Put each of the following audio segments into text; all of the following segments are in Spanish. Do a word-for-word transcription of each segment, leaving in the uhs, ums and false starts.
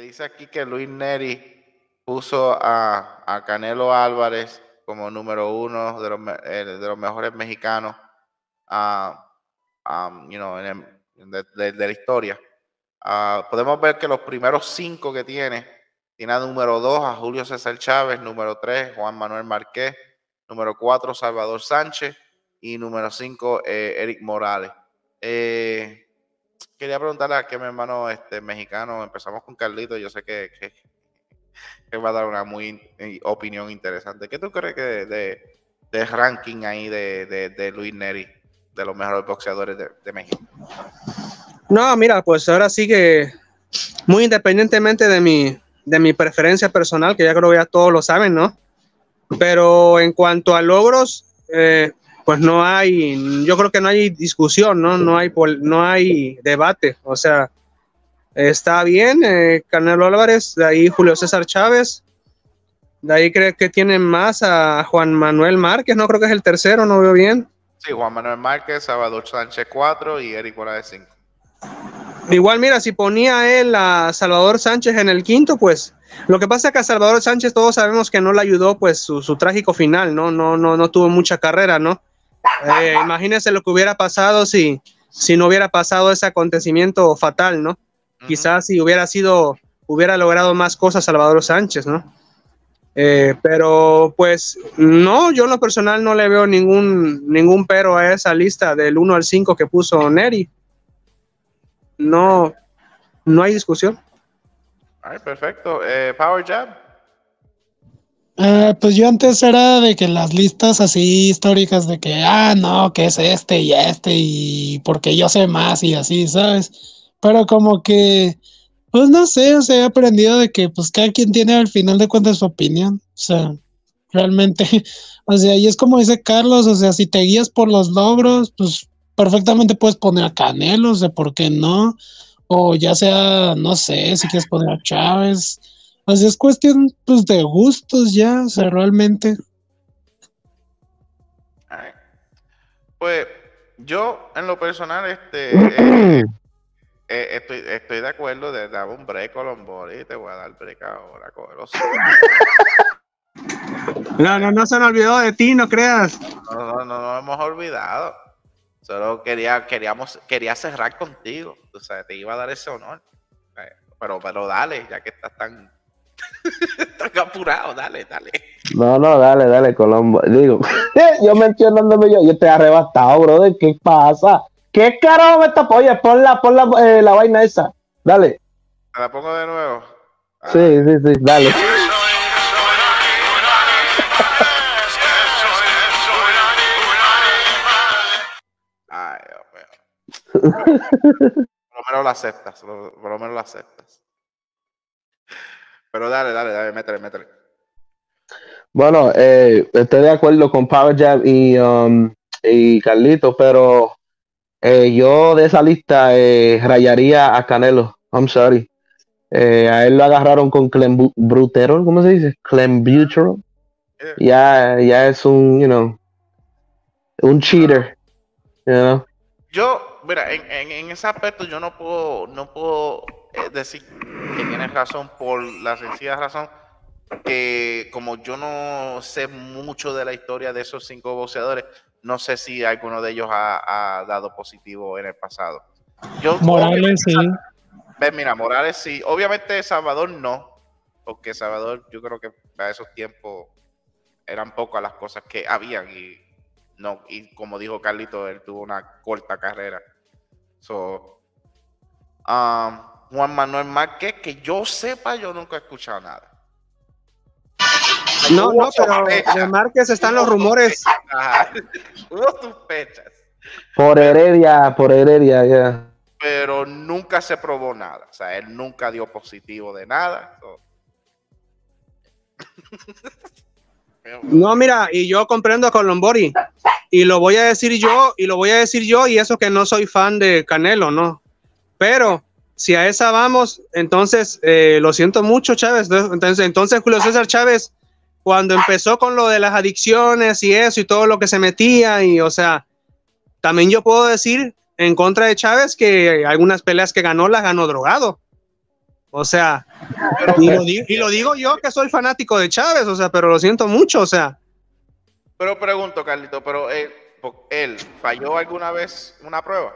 dice aquí que Luis Neri puso a, a Canelo Álvarez como número uno de los, eh, de los mejores mexicanos uh, um, you know, en el, de, de, de la historia. Uh, podemos ver que los primeros cinco que tiene, tiene a número dos a Julio César Chávez, número tres Juan Manuel Márquez, número cuatro Salvador Sánchez y número cinco eh, Eric Morales. Eh, quería preguntarle a que mi hermano este, mexicano, empezamos con Carlito, yo sé que, que, que va a dar una muy eh, opinión interesante. ¿Qué tú crees que de, de, de ranking ahí de, de, de Luis Neri, de los mejores boxeadores de, de México? No, mira, pues ahora sí que muy independientemente de mi, de mi preferencia personal, que ya creo que ya todos lo saben, ¿no? Pero en cuanto a logros, eh, pues no hay, yo creo que no hay discusión, ¿no? No hay, no hay debate, o sea, está bien, eh, Canelo Álvarez, de ahí Julio César Chávez, de ahí creo que tienen más a Juan Manuel Márquez, no creo que es el tercero, no veo bien. Sí, Juan Manuel Márquez, Salvador Sánchez cuatro y Eric Morales cinco. Igual, mira, si ponía él a Salvador Sánchez en el quinto, pues lo que pasa es que a Salvador Sánchez todos sabemos que no le ayudó pues su, su trágico final, ¿no? No, no, no tuvo mucha carrera, ¿no? Eh, imagínense lo que hubiera pasado si, si no hubiera pasado ese acontecimiento fatal, ¿no? Uh-huh. Quizás si hubiera sido, hubiera logrado más cosas Salvador Sánchez, ¿no? Eh, pero pues no, yo en lo personal no le veo ningún, ningún pero a esa lista del uno al cinco que puso Neri. No, no hay discusión. Ay, perfecto. Eh, Power Jab. Eh, pues yo antes era de que las listas así históricas de que, ah, no, que es este y este y porque yo sé más y así, ¿sabes? Pero como que, pues no sé, o sea, he aprendido de que pues cada quien tiene al final de cuentas su opinión, o sea, realmente, o sea, y es como dice Carlos, o sea, si te guías por los logros, pues perfectamente puedes poner a Canelo, o sea, ¿por qué no? O ya sea, no sé, si quieres poner a Chávez. O sea, es cuestión pues de gustos ya, o sea, realmente. Ay. Pues yo, en lo personal, este eh, eh, estoy, estoy de acuerdo de dar un break Colombori y te voy a dar break ahora, cógelo. No, no, no se nos olvidó de ti, no creas. No, no, no, no nos hemos olvidado. Solo quería, queríamos, quería cerrar contigo. O sea, te iba a dar ese honor. Pero, pero dale, ya que estás tan, tan apurado, dale, dale. No, no, dale, dale, Colombo. Digo, yo mencionándome yo, yo estoy arrebatado, brother. ¿Qué pasa? ¿Qué carajo me está? Oye, pon la, pon la, eh, la vaina esa. Dale. ¿Te la pongo de nuevo? Ah. Sí, sí, sí, dale. Ay, Dios mío. Por lo menos lo aceptas, por lo menos lo aceptas. Pero dale, dale, dale, métele, métele. Bueno, eh, estoy de acuerdo con Power Jab y, um, y Carlito, pero eh, yo de esa lista eh, rayaría a Canelo. I'm sorry. Eh, a él lo agarraron con clenbuterol, ¿cómo se dice? Clenbuterol. Yeah. Ya, ya es un, you know, un cheater. You know? Yo, mira, en, en, en ese aspecto yo no puedo, no puedo eh, decir que tienes razón por la sencilla razón que como yo no sé mucho de la historia de esos cinco boxeadores, no sé si alguno de ellos ha, ha dado positivo en el pasado. Yo, Morales sí. Ves, mira, Morales sí. Obviamente Salvador no, porque Salvador yo creo que a esos tiempos eran pocas las cosas que habían y no, y como dijo Carlito, él tuvo una corta carrera. So, um, Juan Manuel Márquez, que yo sepa, yo nunca he escuchado nada. No, no, pero de Márquez están los rumores. Hubo sospechas. Por Heredia, por Heredia, ya. Yeah. Pero nunca se probó nada. O sea, él nunca dio positivo de nada. So. No, mira, y yo comprendo a Colombori. Y lo voy a decir yo, y lo voy a decir yo, y eso que no soy fan de Canelo, ¿no? Pero si a esa vamos, entonces, eh, lo siento mucho, Chávez. Entonces, entonces Julio César Chávez, cuando empezó con lo de las adicciones y eso, y todo lo que se metía, y o sea, también yo puedo decir en contra de Chávez que algunas peleas que ganó las ganó drogado. O sea, Pero, y lo, digo, y lo digo yo que soy fanático de Chávez, o sea, pero lo siento mucho, o sea. pero pregunto, Carlito, pero él, él falló alguna vez una prueba.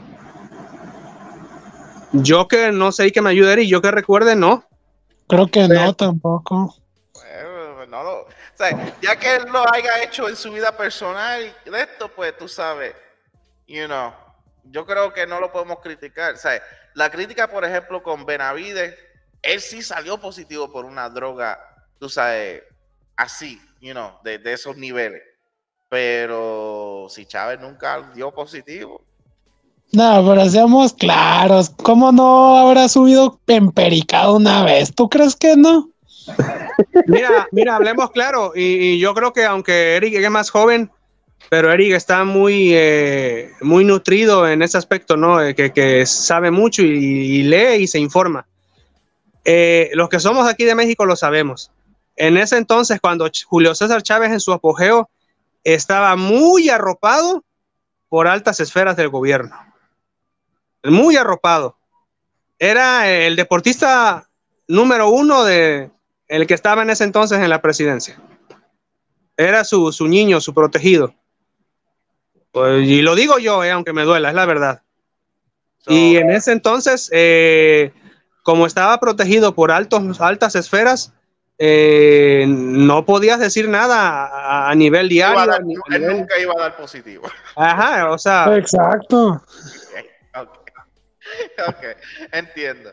Yo que no sé y que me ayude y yo que recuerde, no. Creo que Pero, no, tampoco. Pues, no lo, o sea, ya que él lo haya hecho en su vida personal y de esto, pues tú sabes, you know, yo creo que no lo podemos criticar. O sea, la crítica, por ejemplo, con Benavides, él sí salió positivo por una droga, tú sabes, así, you know, de, de esos niveles. Pero si Chávez nunca dio positivo. No, pero seamos claros, ¿cómo no habrá subido empericado una vez? ¿Tú crees que no? Mira, mira, hablemos claro, y, y yo creo que aunque Eric es más joven, pero Eric está muy, eh, muy nutrido en ese aspecto, ¿no? Eh, que, que sabe mucho y, y lee y se informa. Eh, los que somos aquí de México lo sabemos. En ese entonces, cuando Julio César Chávez en su apogeo estaba muy arropado por altas esferas del gobierno. Muy arropado. Era el deportista número uno de el que estaba en ese entonces en la presidencia. Era su, su niño, su protegido. Pues, y lo digo yo, eh, aunque me duela, es la verdad. So, y en ese entonces, eh, como estaba protegido por altos, altas esferas, eh, no podías decir nada a, a nivel diario. A dar, a, ni, a él nivel... nunca iba a dar positivo. Ajá, o sea. Exacto. Okay, okay, okay, entiendo.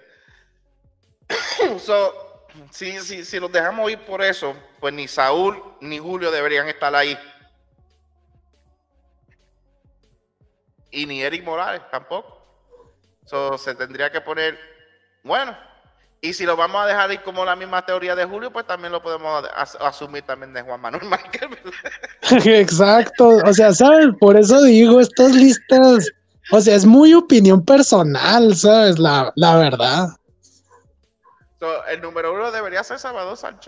So, si, si, si los dejamos ir por eso, pues ni Saúl ni Julio deberían estar ahí. Y ni Eric Morales tampoco. So, se tendría que poner, bueno, y si lo vamos a dejar ir como la misma teoría de Julio, pues también lo podemos as asumir también de Juan Manuel Márquez. Exacto, o sea, ¿sabes? Por eso digo, estas listas, o sea, es muy opinión personal, ¿sabes? La, la verdad. So, el número uno debería ser Salvador Sánchez.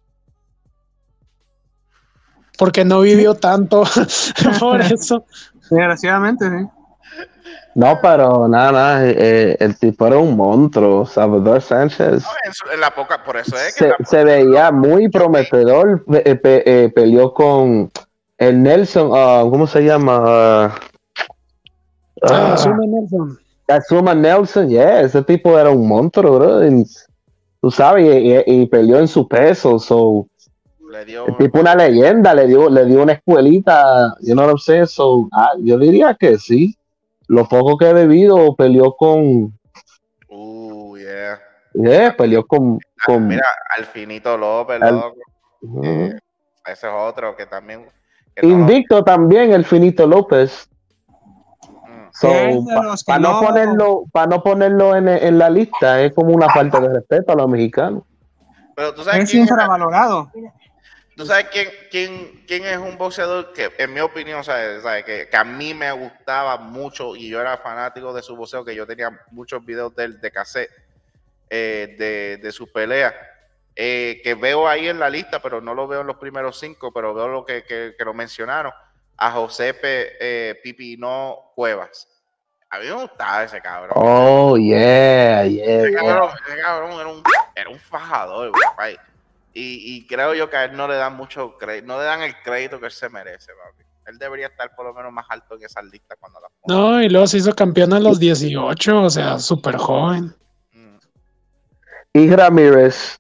Porque no vivió tanto, por eso. Desgraciadamente, sí. No, pero nada, nada, eh, el tipo era un monstruo, Salvador Sánchez. No, en, su, en la poca, por eso es que se, la se veía muy prometedor, pe, pe, eh, peleó con el Nelson, uh, ¿cómo se llama? Uh, ah, Azuma Nelson. Azuma Nelson, yeah, ese tipo era un monstruo, bro. Y, tú sabes, y, y, y peleó en su peso, so, le dio el tipo una leyenda, le dio, le dio una escuelita, you know what I'm saying? So, ah, yo diría que sí. Lo poco que he bebido, peleó con. Uh, yeah. Yeah, peleó con. con Mira, Alfinito López, al, loco. uh, Eh, ese es otro que también. Que invicto no lo... también, el Finito López. Mm. So, para pa no, no ponerlo, para no ponerlo en, en la lista, es como una falta de respeto a los mexicanos. Pero tú sabes es quién infravalorado. ¿Tú sabes quién, quién, quién es un boxeador que, en mi opinión, ¿sabes? ¿sabes? Que, que a mí me gustaba mucho y yo era fanático de su boxeo, que yo tenía muchos videos de, de cassette eh, de, de sus peleas, eh, que veo ahí en la lista, pero no lo veo en los primeros cinco, pero veo lo que, que, que lo mencionaron, a Josepe eh, Pipino Cuevas. A mí me gustaba ese cabrón. Oh, yeah, yeah. Ese cabrón, yeah. ese cabrón era, un, era un fajador, güey. Y, y creo yo que a él no le dan mucho crédito, no le dan el crédito que él se merece, papi. Él debería estar por lo menos más alto en esa lista cuando la ponga. No, y luego se hizo campeón a los dieciocho, o sea, súper joven. Mm. Y Ramírez.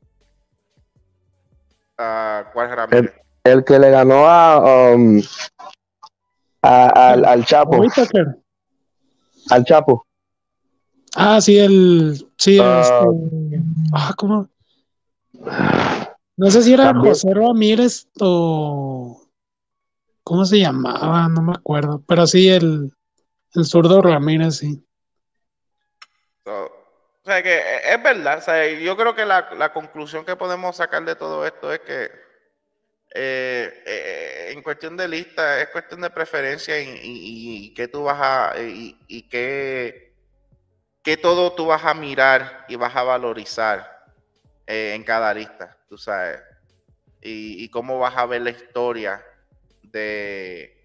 Uh, ¿Cuál es Ramírez? El, el que le ganó a, um, a al, al Chapo. Al Chapo. Ah, sí, el. Sí, uh, este. Ah, ¿cómo? No sé si era también. José Ramírez o. ¿Cómo se llamaba? No me acuerdo. Pero sí, el, el zurdo Ramírez, sí. So, o sea, que es verdad. O sea, yo creo que la, la conclusión que podemos sacar de todo esto es que eh, eh, en cuestión de lista es cuestión de preferencia y, y, y qué tú vas a. y, y qué, qué todo tú vas a mirar y vas a valorizar eh, en cada lista, tú sabes. Y, y cómo vas a ver la historia de,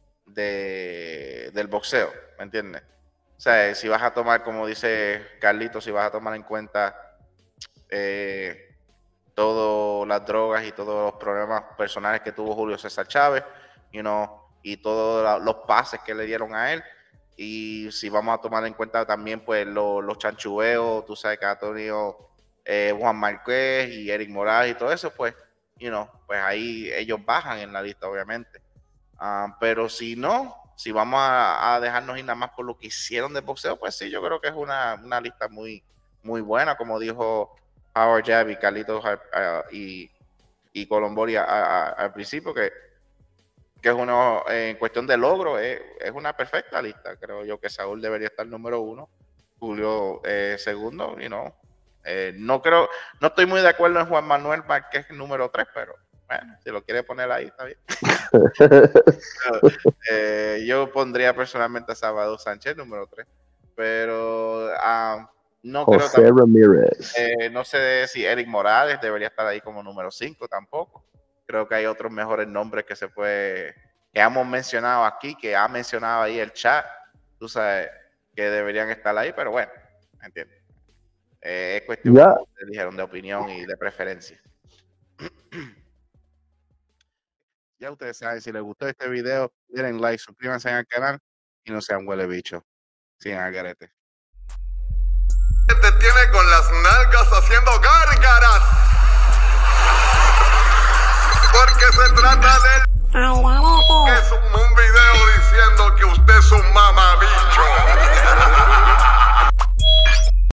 de del boxeo, ¿me entiendes? O sea, si vas a tomar, como dice Carlito, si vas a tomar en cuenta eh, todas las drogas y todos los problemas personales que tuvo Julio César Chávez, you know, y todos los pases que le dieron a él. Y si vamos a tomar en cuenta también pues lo, los chanchueos, tú sabes que ha tenido eh, Juan Márquez y Eric Morales y todo eso, pues, you know, pues ahí ellos bajan en la lista, obviamente. Uh, pero si no, si vamos a, a dejarnos ir nada más por lo que hicieron de boxeo, pues sí, yo creo que es una, una lista muy, muy buena, como dijo Howard Jab y Carlitos uh, y, y Colombori al principio, que, que es uno, en cuestión de logro, es, es una perfecta lista. Creo yo que Saúl debería estar número uno, Julio eh, segundo, y you no, know, eh, no creo, no estoy muy de acuerdo en Juan Manuel Márquez número tres, pero bueno, si lo quiere poner ahí, está bien. Pero, eh, yo pondría personalmente a Salvador Sánchez número tres, pero uh, no José creo tampoco, Ramírez. Eh, no sé si Eric Morales debería estar ahí como número cinco tampoco. Creo que hay otros mejores nombres que se puede, que hemos mencionado aquí, que ha mencionado ahí el chat, tú sabes, que deberían estar ahí, pero bueno, ¿entiendes? Eh, es cuestión, yeah. como ustedes dijeron, de opinión y de preferencia. Ya ustedes saben, si les gustó este video, denle like, suscríbanse al canal y no sean huele bicho. Sigan al garete. Te tiene con las nalgas haciendo gárgaras. Porque se trata del...